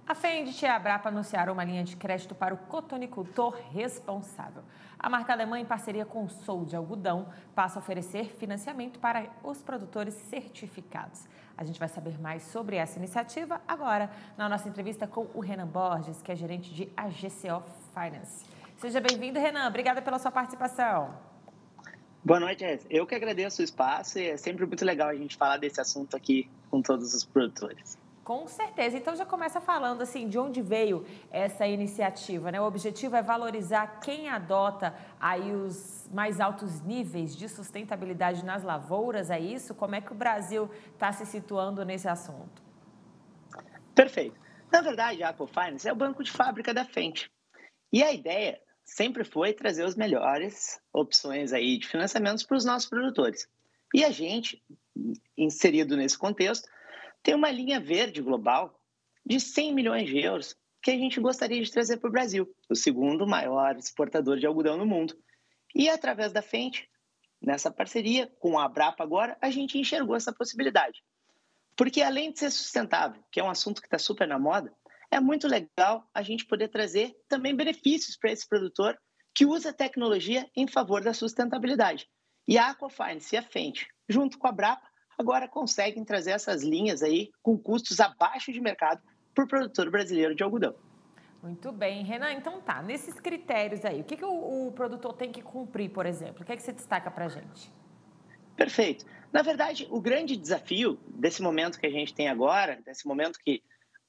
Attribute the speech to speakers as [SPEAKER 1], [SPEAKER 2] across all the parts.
[SPEAKER 1] A Fendt e a Abrapa anunciaram uma linha de crédito para o cotonicultor responsável. A marca alemã, em parceria com o Sou de Algodão, passa a oferecer financiamento para os produtores certificados. A gente vai saber mais sobre essa iniciativa agora, na nossa entrevista com o Renan Borges, que é gerente de AGCO Finance. Seja bem-vindo, Renan. Obrigada pela sua participação.
[SPEAKER 2] Boa noite, Jéssica. Eu que agradeço o espaço e é sempre muito legal a gente falar desse assunto aqui com todos os produtores.
[SPEAKER 1] Com certeza. Então já começa falando assim de onde veio essa iniciativa, né? O objetivo é valorizar quem adota aí os mais altos níveis de sustentabilidade nas lavouras, é isso? Como é que o Brasil está se situando nesse assunto?
[SPEAKER 2] Perfeito. Na verdade, a Aquafinance é o banco de fábrica da Fendt. E a ideia sempre foi trazer as melhores opções aí de financiamentos para os nossos produtores. E a gente, inserido nesse contexto, tem uma linha verde global de 100 milhões de euros que a gente gostaria de trazer para o Brasil, o segundo maior exportador de algodão no mundo. E através da Fendt, nessa parceria com a Abrapa agora, a gente enxergou essa possibilidade. Porque além de ser sustentável, que é um assunto que está super na moda, é muito legal a gente poder trazer também benefícios para esse produtor que usa a tecnologia em favor da sustentabilidade. E a Aquafinance e a Fendt, junto com a Abrapa, agora conseguem trazer essas linhas aí com custos abaixo de mercado para o produtor brasileiro de algodão.
[SPEAKER 1] Muito bem, Renan. Então tá, nesses critérios aí, o que o produtor tem que cumprir, por exemplo? O que é que você destaca para a gente?
[SPEAKER 2] Perfeito. Na verdade, o grande desafio desse momento que a gente tem agora, desse momento que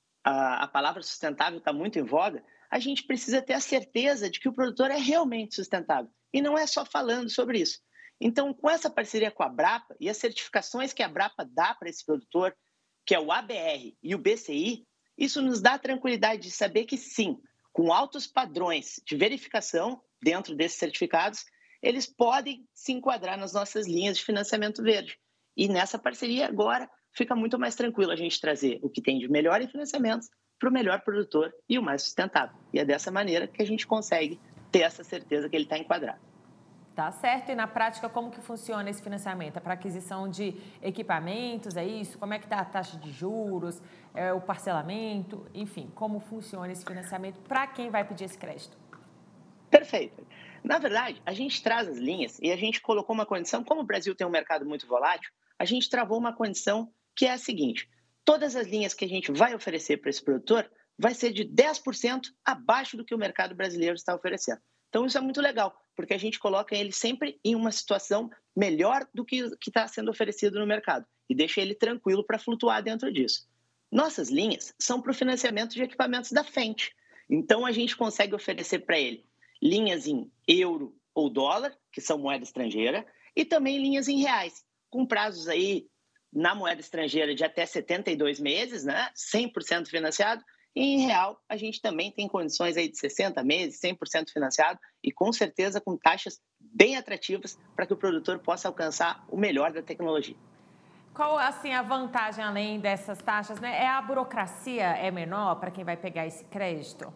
[SPEAKER 2] a palavra sustentável está muito em voga, a gente precisa ter a certeza de que o produtor é realmente sustentável e não é só falando sobre isso. Então, com essa parceria com a Abrapa e as certificações que a Abrapa dá para esse produtor, que é o ABR e o BCI, isso nos dá a tranquilidade de saber que sim, com altos padrões de verificação dentro desses certificados, eles podem se enquadrar nas nossas linhas de financiamento verde. E nessa parceria agora fica muito mais tranquilo a gente trazer o que tem de melhor em financiamentos para o melhor produtor e o mais sustentável. E é dessa maneira que a gente consegue ter essa certeza que ele está enquadrado.
[SPEAKER 1] Tá certo. E na prática, como que funciona esse financiamento? É para aquisição de equipamentos, é isso? Como é que está a taxa de juros, o parcelamento? Enfim, como funciona esse financiamento para quem vai pedir esse crédito?
[SPEAKER 2] Perfeito. Na verdade, a gente traz as linhas e a gente colocou uma condição, como o Brasil tem um mercado muito volátil, a gente travou uma condição que é a seguinte: todas as linhas que a gente vai oferecer para esse produtor vai ser de 10% abaixo do que o mercado brasileiro está oferecendo. Então, isso é muito legal, porque a gente coloca ele sempre em uma situação melhor do que está sendo oferecido no mercado e deixa ele tranquilo para flutuar dentro disso. Nossas linhas são para o financiamento de equipamentos da Fendt. Então, a gente consegue oferecer para ele linhas em euro ou dólar, que são moeda estrangeira, e também linhas em reais, com prazos aí na moeda estrangeira de até 72 meses, né? 100% financiado, e em real a gente também tem condições aí de 60 meses, 100% financiado, e com certeza com taxas bem atrativas para que o produtor possa alcançar o melhor da tecnologia.
[SPEAKER 1] Qual, assim, a vantagem além dessas taxas, né? A burocracia é menor para quem vai pegar esse crédito?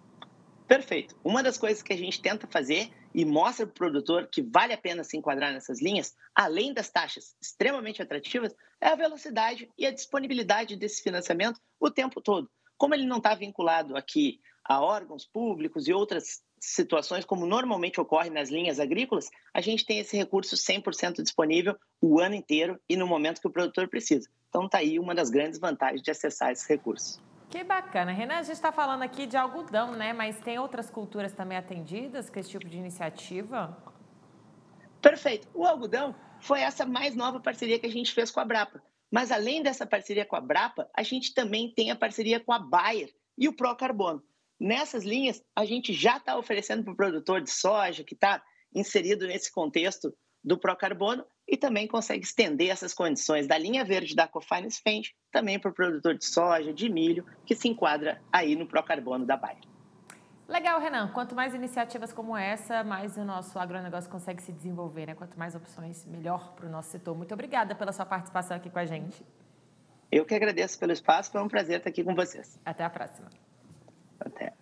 [SPEAKER 2] Perfeito. Uma das coisas que a gente tenta fazer e mostra para o produtor que vale a pena se enquadrar nessas linhas, além das taxas extremamente atrativas, é a velocidade e a disponibilidade desse financiamento o tempo todo. Como ele não está vinculado aqui a órgãos públicos e outras situações, como normalmente ocorre nas linhas agrícolas, a gente tem esse recurso 100% disponível o ano inteiro e no momento que o produtor precisa. Então, está aí uma das grandes vantagens de acessar esses recursos.
[SPEAKER 1] Que bacana. Renan, a gente está falando aqui de algodão, né? Mas tem outras culturas também atendidas com esse tipo de iniciativa?
[SPEAKER 2] Perfeito. O algodão foi essa mais nova parceria que a gente fez com a Brapa. Mas além dessa parceria com a Brapa, a gente também tem a parceria com a Bayer e o Procarbono. Nessas linhas, a gente já está oferecendo para o produtor de soja que está inserido nesse contexto do Procarbono e também consegue estender essas condições da linha verde da Aquafinance Fendt também para o produtor de soja, de milho, que se enquadra aí no Procarbono da Bayer.
[SPEAKER 1] Legal, Renan. Quanto mais iniciativas como essa, mais o nosso agronegócio consegue se desenvolver, né? Quanto mais opções, melhor para o nosso setor. Muito obrigada pela sua participação aqui com a gente.
[SPEAKER 2] Eu que agradeço pelo espaço, foi um prazer estar aqui com vocês.
[SPEAKER 1] Até a próxima.
[SPEAKER 2] Até.